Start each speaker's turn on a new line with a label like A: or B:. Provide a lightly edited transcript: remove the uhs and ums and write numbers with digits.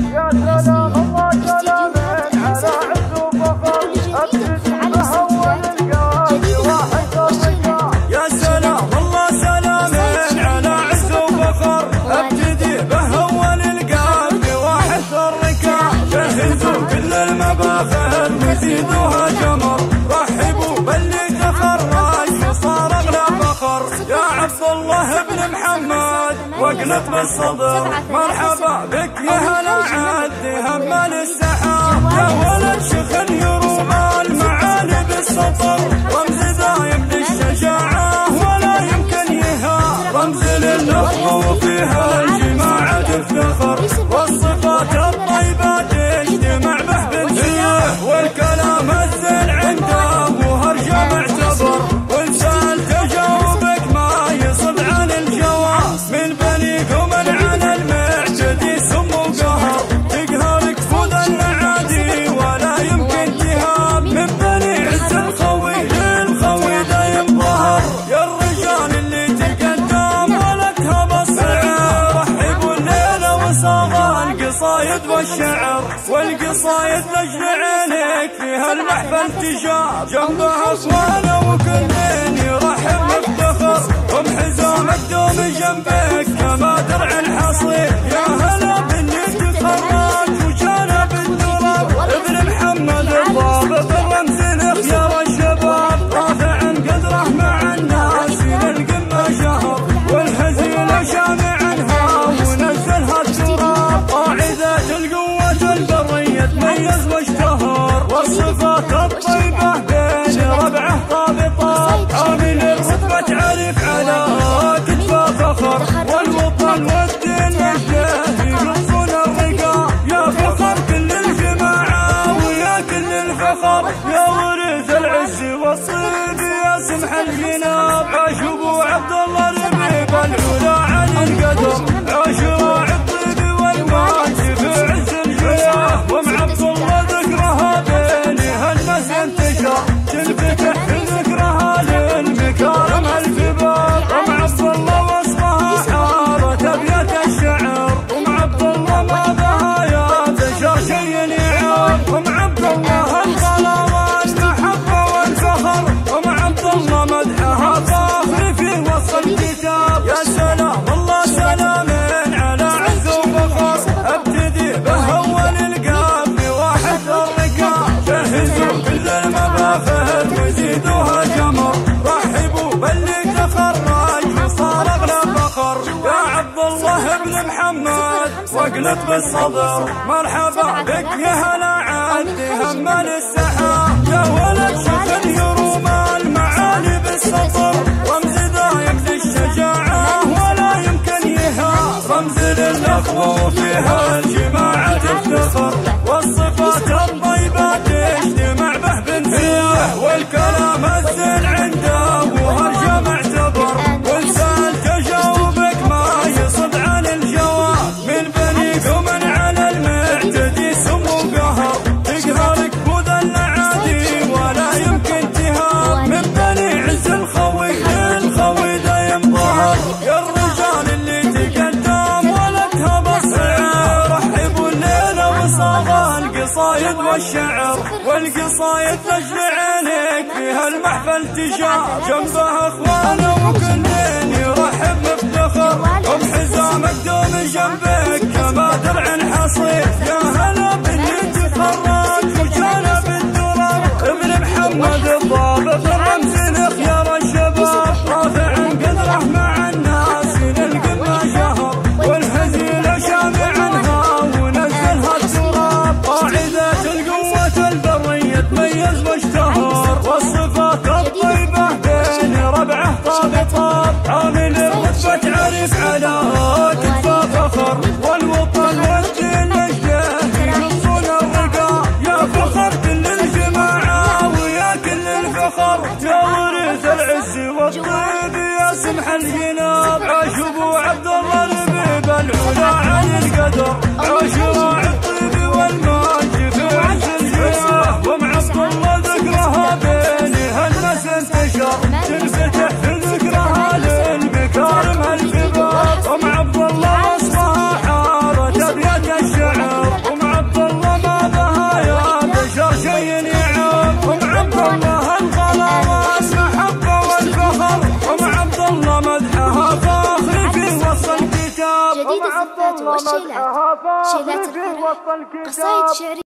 A: يا سلام الله سلام على عز وفخر ابتدي بهول القلب واحد الرجال.
B: يا سلام الله سلام على عز وفخر ابتدي بهول القلب واحد الركاب. جهزوا كل المباخر وزيدوها جمر، رحبوا باللي تخرج وصار اغلى فخر. يا عبد الله بن محمد واقلت بالصدر، مرحبا بك يا هلا عدي هم السحاب. يا ولد شخن يروم المعالي بالسطر، رمز دايم للشجاعة ولا يمكن يهاب، رمز للأخوة وفيها الجماعة تفتخر، والصفات الطيبة تجتمع به بنتيه، والكلام الزين عنده وهرجة معتبر، وانسان تجاوبك ما يصب عن الجواب. من بني قمن على المعتدي سم وقهر، تقهرك فود العادي ولا يمكن تهاب. من بني عز الخوي للخوي دايم ظهر، يا الرجال اللي تقدم ولدها بالصعاب. رحبوا الليلة وصاغ القصايد والشعر، والقصايد لجل عينك فيها المحفل تجاب، جنبها اخوانه وكل يرحب مفتخر، هم حزام الدوم جنبك كما درع الحصير. يا هلا باللي تخرج وجانا بالدرب، ابن محمد الضابط الرمز لخيار الشباب، رافع قدره مع الناس للقمه شهر، والهزيله شامعنها ونزلها التراب. قاعده القوه البريه تميز واشتهر، والصفات الطيبه بين ربعه ضابطات، عامل الرتبه تعرف على كتفه فخر، والوطن والدين نجاه يقصون الرقاب. يا فخر كل الجماعه ويا كل الفخر، يا ورث العز والصيد يا سمح الجناب. عاشوا ابو عبد الله ربيب العلا علي القدر، عاشوا الطيب والمات في عز الجياه، وام عبد الله ذكرها بينها الناس انتشر، تنفتح ذكرها للمكارم الكبار. ام عبد الله وصفها حارت ابيات الشعر، ام عبد الله ما بها يا بشر شيء يعاب. ام عبد الله الغلا والمحبه والفخر، ام عبد الله مدحها فاخر في وصف الكتاب. يا سلام الله سلام على عز وفخر ابتدي بهول القلب واحد الركاب. جهزوا كل المباخر وزيدوها جمر، رحبوا باللي تخرج وصار اغلى فخر. يا عبد الله بن محمد واقلت بالصدر، مرحبا بك يا هلا عدي هم السحاب. يا ولد شخن يروم المعالي بالسطر، رمز دايم للشجاعة ولا يمكن يهاب، رمز للأخوة وفيها الجماعة تفتخر، والصفات الطيبة تجتمع به بنتيه، والكلام الزين عنده وهرجة معتبر، وانسان تجاوبك ما يصب عن الجواب. من بني قمن على المعتدي سم وقهر، تقهرك فود العادي ولا يمكن تهاب. من بني عز الخوي للخوي دايم ظهر، يا الرجال اللي تقدم ولدها بالصعاب. رحبوا الليله وصاغ القصايد والشعر، والقصايد لجل عينك فيها المحفل تجاب، جنبها اخوانه وكل يرحب مفتخر، هم حزام الدوم جنبك كما درع الحصير. يا هلا باللي تخرج وجانا بالدرب، ابن محمد الضابط الرمز لخيار الشباب، رافع قدره مع الناس للقمه شهر، والهزيله شامعنها ونزلها التراب. قاعده القوه البريه تميز واشتهر، والصفات الطيبه بين ربعه ضابطات، عامل الرتبه تعرف على كتفه فخر، والوطن والدين
A: جديد الزفات والشيلات، شيلات الفرح، قصائد شعرية